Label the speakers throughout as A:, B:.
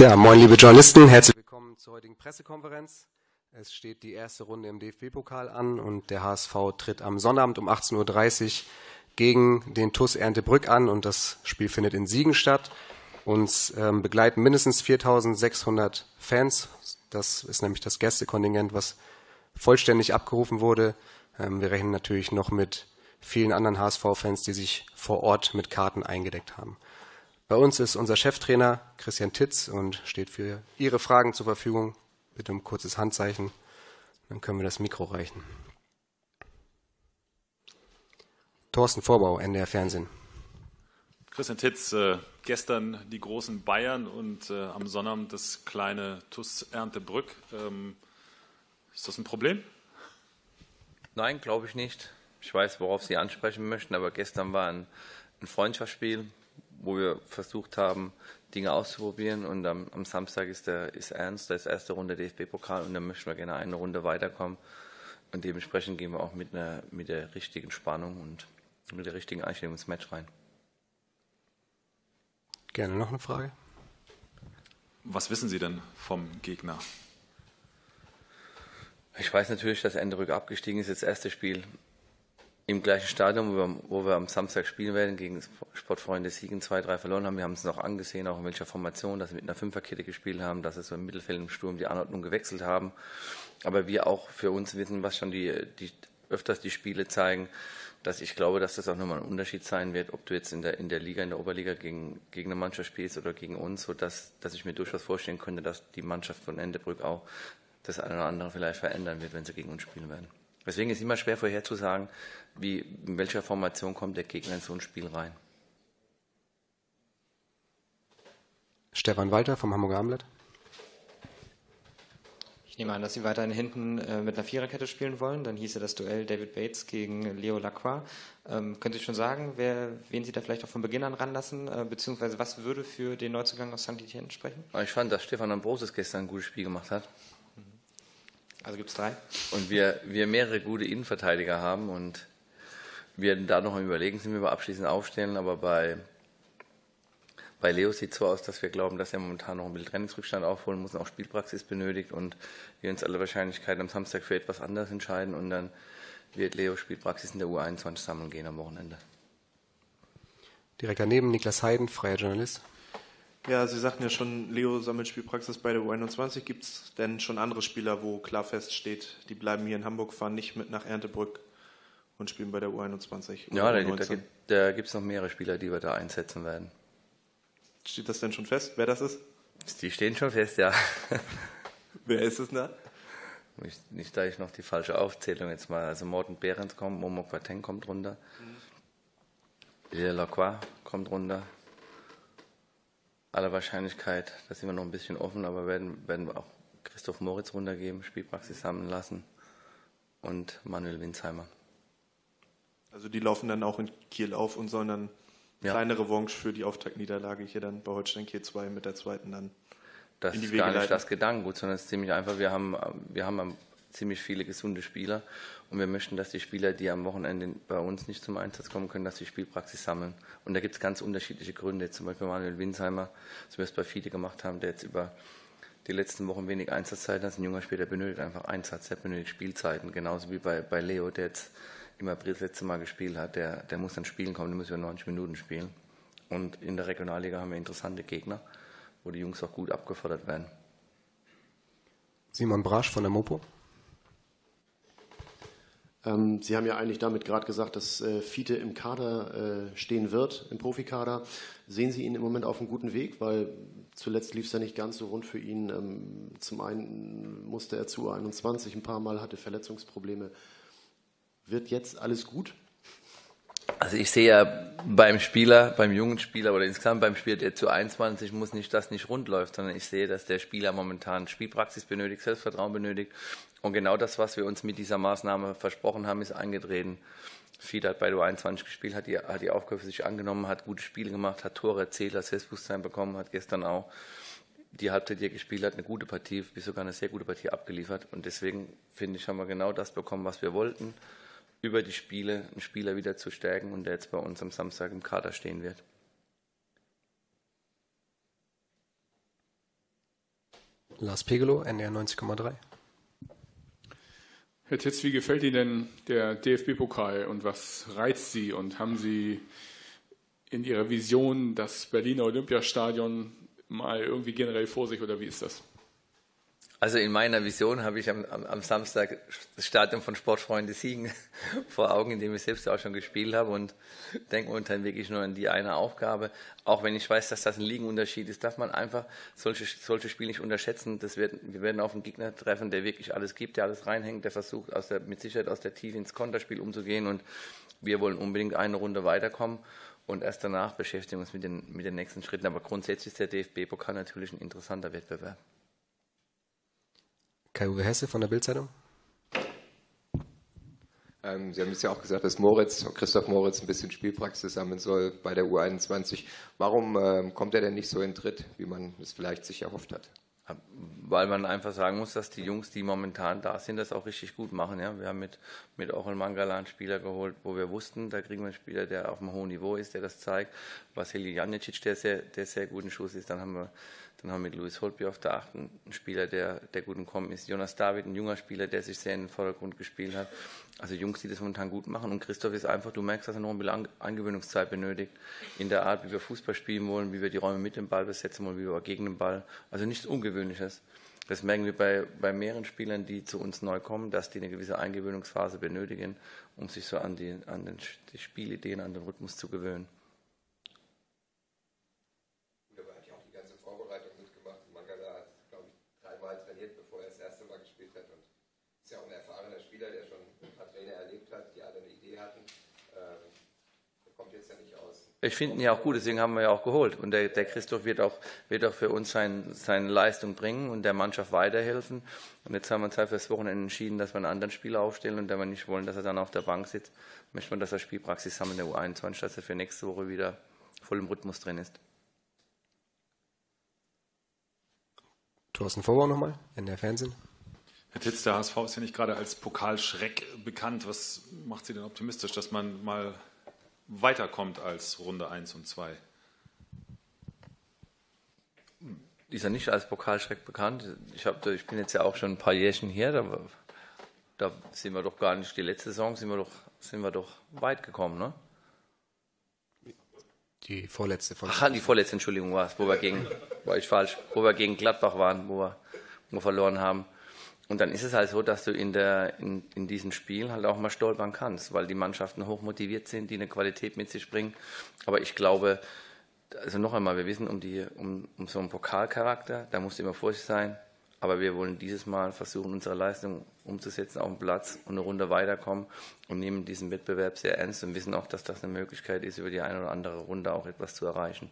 A: Ja, moin liebe Journalisten, herzlich willkommen zur heutigen Pressekonferenz. Es steht die erste Runde im DFB-Pokal an und der HSV tritt am Sonnabend um 18:30 Uhr gegen den TuS Erndtebrück an und das Spiel findet in Siegen statt. Uns begleiten mindestens 4.600 Fans. Das ist nämlich das Gästekontingent, was vollständig abgerufen wurde. Wir rechnen natürlich noch mit vielen anderen HSV-Fans, die sich vor Ort mit Karten eingedeckt haben. Bei uns ist unser Cheftrainer Christian Titz und steht für Ihre Fragen zur Verfügung. Bitte um kurzes Handzeichen, dann können wir das Mikro reichen. Thorsten Vorbau, NDR Fernsehen.
B: Christian Titz, gestern die großen Bayern und am Sonnabend das kleine TuS Erndtebrück. Ist das ein Problem?
C: Nein, glaube ich nicht. Ich weiß, worauf Sie ansprechen möchten, aber gestern war ein Freundschaftsspiel, wo wir versucht haben, Dinge auszuprobieren. Und am Samstag ist Ernst, da ist erste Runde DFB-Pokal und da möchten wir gerne eine Runde weiterkommen. Und dementsprechend gehen wir auch mit der richtigen Spannung und mit der richtigen Einstellung ins Match rein.
A: Gerne noch eine Frage.
B: Was wissen Sie denn vom Gegner?
C: Ich weiß natürlich, dass Erndtebrück abgestiegen ist, das erste Spiel im gleichen Stadion, wo wir am Samstag spielen werden, gegen Sportfreunde Siegen 2-3 verloren haben. Wir haben es noch angesehen, auch in welcher Formation, dass sie mit einer Fünferkette gespielt haben, dass sie so im Mittelfeld im Sturm die Anordnung gewechselt haben. Aber wir auch für uns wissen, was schon öfters die Spiele zeigen, dass ich glaube, dass das auch nochmal ein Unterschied sein wird, ob du jetzt in der Liga, in der Oberliga gegen eine Mannschaft spielst oder gegen uns, sodass ich mir durchaus vorstellen könnte, dass die Mannschaft von Erndtebrück auch das eine oder andere vielleicht verändern wird, wenn sie gegen uns spielen werden. Deswegen ist immer schwer vorherzusagen, in welcher Formation kommt der Gegner in so ein Spiel rein.
A: Stefan Walter vom Hamburger Abendblatt.
D: Ich nehme an, dass Sie weiterhin hinten mit einer Viererkette spielen wollen. Dann hieße das Duell David Bates gegen Leo Lacroix. Können Sie schon sagen, wen Sie da vielleicht auch von Beginn an ranlassen, beziehungsweise was würde für den Neuzugang aus St. Etienne sprechen?
C: Ich fand, dass Stefan Ambrosius gestern ein gutes Spiel gemacht hat.
D: Also gibt es 3.
C: Und wir mehrere gute Innenverteidiger haben und wir da noch am Überlegen sind, wie wir abschließend aufstellen, aber bei Leo sieht es so aus, dass wir glauben, dass er momentan noch ein bisschen Trainingsrückstand aufholen muss und auch Spielpraxis benötigt und wir uns aller Wahrscheinlichkeit am Samstag für etwas anderes entscheiden und dann wird Leo Spielpraxis in der U21 sammeln gehen am Wochenende.
A: Direkt daneben Niklas Heiden, freier Journalist.
E: Ja, Sie sagten ja schon, Leo sammelt Spielpraxis bei der U21. Gibt es denn schon andere Spieler, wo klar feststeht, die bleiben hier in Hamburg, fahren nicht mit nach Erndtebrück und spielen bei der U21?
C: Ja, da gibt es noch mehrere Spieler, die wir da einsetzen werden.
E: Steht das denn schon fest, wer das ist?
C: Die stehen schon fest, ja.
E: Wer ist es da?
C: Nicht, da ich noch die falsche Aufzählung jetzt mal. Also Morten Behrens kommt, Momo Quateng kommt runter. Leo Lacroix kommt runter. Aller Wahrscheinlichkeit, da sind wir noch ein bisschen offen, aber werden wir auch Christoph Moritz runtergeben, Spielpraxis sammeln lassen und Manuel Winsheimer.
E: Also die laufen dann auch in Kiel auf und sollen dann kleine Revanche für die Auftaktniederlage hier dann bei Holstein Kiel 2 mit der zweiten dann
C: das
E: in die
C: ist
E: Wege
C: gar nicht
E: leiten.
C: das Gedankengut, sondern es ist ziemlich einfach, wir haben ziemlich viele gesunde Spieler und wir möchten, dass die Spieler, die am Wochenende bei uns nicht zum Einsatz kommen können, dass sie Spielpraxis sammeln. Und da gibt es ganz unterschiedliche Gründe. Zum Beispiel Manuel Winsheimer, so wie wir es bei Fiete gemacht haben, der jetzt über die letzten Wochen wenig Einsatzzeit hat. Ein junger Spieler benötigt einfach Einsatz, der benötigt Spielzeiten. Genauso wie bei Leo, der jetzt im April das letzte Mal gespielt hat. Der muss dann spielen kommen, der muss über 90 Minuten spielen. Und in der Regionalliga haben wir interessante Gegner, wo die Jungs auch gut abgefordert werden.
A: Simon Brasch von der Mopo.
F: Sie haben ja eigentlich damit gerade gesagt, dass Fiete im Kader stehen wird, im Profikader. Sehen Sie ihn im Moment auf einem guten Weg? Weil zuletzt lief es ja nicht ganz so rund für ihn. Zum einen musste er zu U21 ein paar Mal, hatte Verletzungsprobleme. Wird jetzt alles gut?
C: Also ich sehe ja beim jungen Spieler oder insgesamt beim Spieler, der zu 21 muss nicht, dass nicht rund läuft, sondern ich sehe, dass der Spieler momentan Spielpraxis benötigt, Selbstvertrauen benötigt. Und genau das, was wir uns mit dieser Maßnahme versprochen haben, ist eingetreten. Fiete hat bei der U21 gespielt, hat die Aufgabe für sich angenommen, hat gute Spiele gemacht, hat Tore erzielt, hat Selbstbewusstsein bekommen, hat gestern auch die Halbzeit, die er gespielt hat, eine gute Partie, wie sogar eine sehr gute Partie abgeliefert. Und deswegen, finde ich, haben wir genau das bekommen, was wir wollten, über die Spiele einen Spieler wieder zu stärken und der jetzt bei uns am Samstag im Kader stehen wird.
A: Lars Pegelow, NDR 90,3.
G: Herr Titz, wie gefällt Ihnen denn der DFB-Pokal und was reizt Sie? Und haben Sie in Ihrer Vision das Berliner Olympiastadion mal irgendwie generell vor sich oder wie ist das?
C: Also in meiner Vision habe ich am Samstag das Stadion von Sportfreunde Siegen vor Augen, in dem ich selbst auch schon gespielt habe und denke momentan wirklich nur an die eine Aufgabe. Auch wenn ich weiß, dass das ein Ligenunterschied ist, darf man einfach solche Spiele nicht unterschätzen. Wir werden auf einen Gegner treffen, der wirklich alles gibt, der alles reinhängt, der versucht mit Sicherheit aus der Tiefe ins Konterspiel umzugehen und wir wollen unbedingt eine Runde weiterkommen. Und erst danach beschäftigen wir uns mit den nächsten Schritten. Aber grundsätzlich ist der DFB-Pokal natürlich ein interessanter Wettbewerb.
A: Kai-Uwe Hesse von der Bild-Zeitung.
H: Sie haben es ja auch gesagt, dass Christoph Moritz ein bisschen Spielpraxis sammeln soll bei der U21. Warum kommt er denn nicht so in Tritt, wie man es vielleicht sich erhofft hat?
C: Weil man einfach sagen muss, dass die Jungs, die momentan da sind, das auch richtig gut machen. Ja? Wir haben mit Orel Mangala einen Spieler geholt, wo wir wussten, da kriegen wir einen Spieler, der auf einem hohen Niveau ist, der das zeigt. Vasilij Janicic, der sehr gut in Schuss ist. Dann haben wir mit Luis Holtby auf der 8 einen Spieler, der gut im Kommen ist. Jonas David, ein junger Spieler, der sich sehr in den Vordergrund gespielt hat. Also Jungs, die das momentan gut machen. Und Christoph ist einfach, du merkst, dass er noch ein bisschen Eingewöhnungszeit benötigt. In der Art, wie wir Fußball spielen wollen, wie wir die Räume mit dem Ball besetzen wollen, wie wir gegen den Ball. Also nichts Ungewöhnliches. Das merken wir bei mehreren Spielern, die zu uns neu kommen, dass die eine gewisse Eingewöhnungsphase benötigen, um sich so an die Spielideen, an den Rhythmus zu gewöhnen. Ich finde ihn ja auch gut, deswegen haben wir ja auch geholt. Und der Christoph wird auch für uns seine Leistung bringen und der Mannschaft weiterhelfen. Und jetzt haben wir uns halt für das Wochenende entschieden, dass wir einen anderen Spieler aufstellen und da wir nicht wollen, dass er dann auf der Bank sitzt, möchten wir, dass er Spielpraxis haben in der U21, dass er für nächste Woche wieder voll im Rhythmus drin ist.
A: Thorsten Vorbau nochmal, NDR Fernsehen.
B: Herr Titz, der HSV ist ja nicht gerade als Pokalschreck bekannt. Was macht Sie denn optimistisch, dass man mal weiterkommt als Runde 1 und 2?
C: Ist ja nicht als Pokalschreck bekannt. Ich bin jetzt ja auch schon ein paar Jährchen hier. Da sind wir doch gar nicht, die letzte Saison sind wir doch weit gekommen, ne?
A: Die vorletzte von.
C: Ach, die vorletzte, Entschuldigung, war es, wo wir gegen Gladbach waren, wo wir verloren haben. Und dann ist es halt so, dass du in diesen Spielen halt auch mal stolpern kannst, weil die Mannschaften hoch motiviert sind, die eine Qualität mit sich bringen. Aber ich glaube, also noch einmal, wir wissen um so einen Pokalcharakter, da musst du immer vorsichtig sein. Aber wir wollen dieses Mal versuchen, unsere Leistung umzusetzen auf dem Platz und eine Runde weiterkommen und nehmen diesen Wettbewerb sehr ernst und wissen auch, dass das eine Möglichkeit ist, über die eine oder andere Runde auch etwas zu erreichen.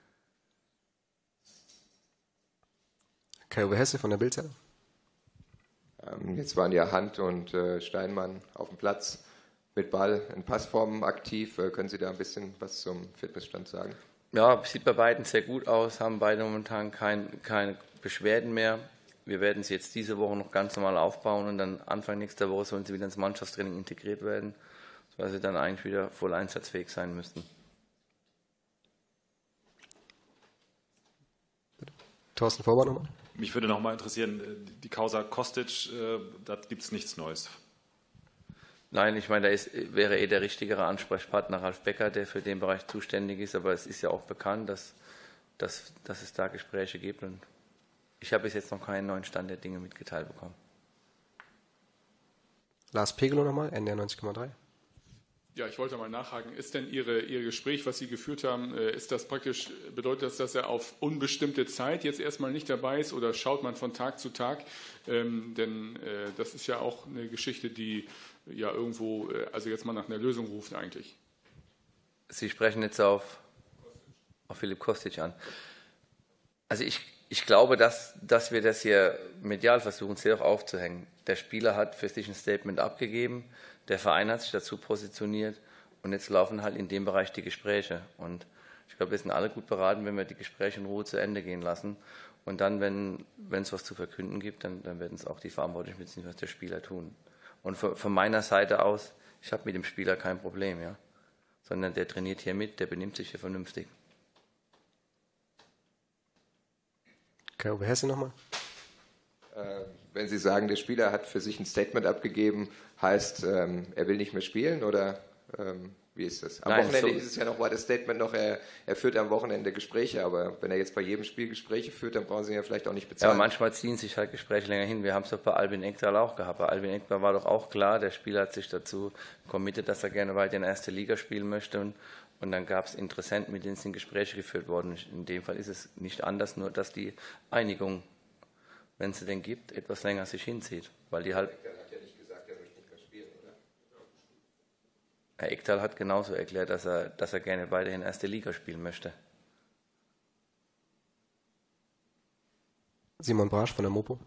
A: Kai-Uwe Hesse von der Bild-Zeitung.
H: Jetzt waren ja Hand und Steinmann auf dem Platz mit Ball in Passformen aktiv. Können Sie da ein bisschen was zum Fitnessstand sagen?
C: Ja, sieht bei beiden sehr gut aus, haben beide momentan keine Beschwerden mehr. Wir werden sie jetzt diese Woche noch ganz normal aufbauen und dann Anfang nächster Woche sollen sie wieder ins Mannschaftstraining integriert werden, sodass sie dann eigentlich wieder voll einsatzfähig sein müssten.
A: Thorsten Vorbau nochmal.
B: Mich würde noch mal interessieren, die Causa Kostic, da gibt es nichts Neues.
C: Nein, ich meine, wäre der richtigere Ansprechpartner Ralf Becker, der für den Bereich zuständig ist, aber es ist ja auch bekannt, dass es da Gespräche gibt und ich habe bis jetzt noch keinen neuen Stand der Dinge mitgeteilt bekommen.
A: Lars Pegelow nochmal, NDR 90,3.
G: Ja, ich wollte mal nachhaken. Ist denn Ihr Gespräch, was Sie geführt haben, bedeutet das, dass er auf unbestimmte Zeit jetzt erstmal nicht dabei ist oder schaut man von Tag zu Tag? Denn das ist ja auch eine Geschichte, die ja irgendwo, also jetzt mal nach einer Lösung ruft eigentlich.
C: Sie sprechen jetzt auf Philipp Kostic an. Also ich glaube, dass wir das hier medial versuchen, sehr auch aufzuhängen. Der Spieler hat für sich ein Statement abgegeben, der Verein hat sich dazu positioniert und jetzt laufen halt in dem Bereich die Gespräche. Und ich glaube, wir sind alle gut beraten, wenn wir die Gespräche in Ruhe zu Ende gehen lassen. Und dann, wenn es was zu verkünden gibt, dann werden es auch die Verantwortlichen bzw. der Spieler tun. Und von meiner Seite aus, ich habe mit dem Spieler kein Problem, ja, sondern der trainiert hier mit, der benimmt sich hier vernünftig.
A: Kai-Uwe Hesse nochmal.
H: Wenn Sie sagen, der Spieler hat für sich ein Statement abgegeben, heißt, er will nicht mehr spielen oder wie ist das? Am Wochenende ist es ja noch, war das Statement noch, er führt am Wochenende Gespräche, aber wenn er jetzt bei jedem Spiel Gespräche führt, dann brauchen Sie ihn ja vielleicht auch nicht bezahlen.
C: Ja, aber manchmal ziehen sich halt Gespräche länger hin. Wir haben es doch bei Albin Ekdal auch gehabt. Bei Albin Ekdal war doch auch klar, der Spieler hat sich dazu committed, dass er gerne weiter in der ersten Liga spielen möchte. Und dann gab es Interessenten, mit denen sind Gespräche geführt worden. In dem Fall ist es nicht anders, nur dass die Einigung, wenn es denn gibt, etwas länger sich hinzieht. Weil die halt. Herr Ekdal hat genauso erklärt, dass er gerne weiterhin erste Liga spielen möchte.
A: Simon Brasch von der Mopo.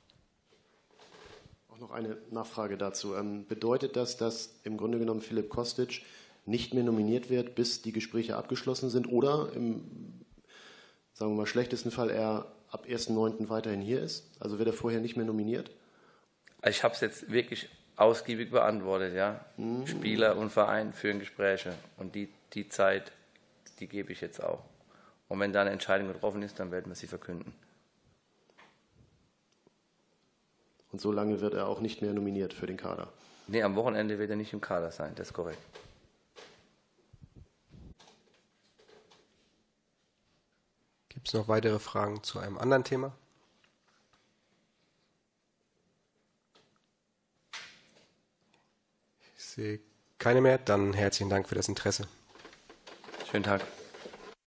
F: Auch noch eine Nachfrage dazu. Bedeutet das, dass im Grunde genommen Filip Kostic nicht mehr nominiert wird, bis die Gespräche abgeschlossen sind oder im, sagen wir mal, schlechtesten Fall er ab 1.9. weiterhin hier ist? Also wird er vorher nicht mehr nominiert?
C: Ich habe es jetzt wirklich ausgiebig beantwortet, ja. Spieler und Verein führen Gespräche und die Zeit, die gebe ich jetzt auch. Und wenn da eine Entscheidung getroffen ist, dann werden wir sie verkünden.
F: Und so lange wird er auch nicht mehr nominiert für den Kader?
C: Nee, am Wochenende wird er nicht im Kader sein, das ist korrekt.
A: Gibt es noch weitere Fragen zu einem anderen Thema? Ich sehe keine mehr. Dann herzlichen Dank für das Interesse.
C: Schönen Tag.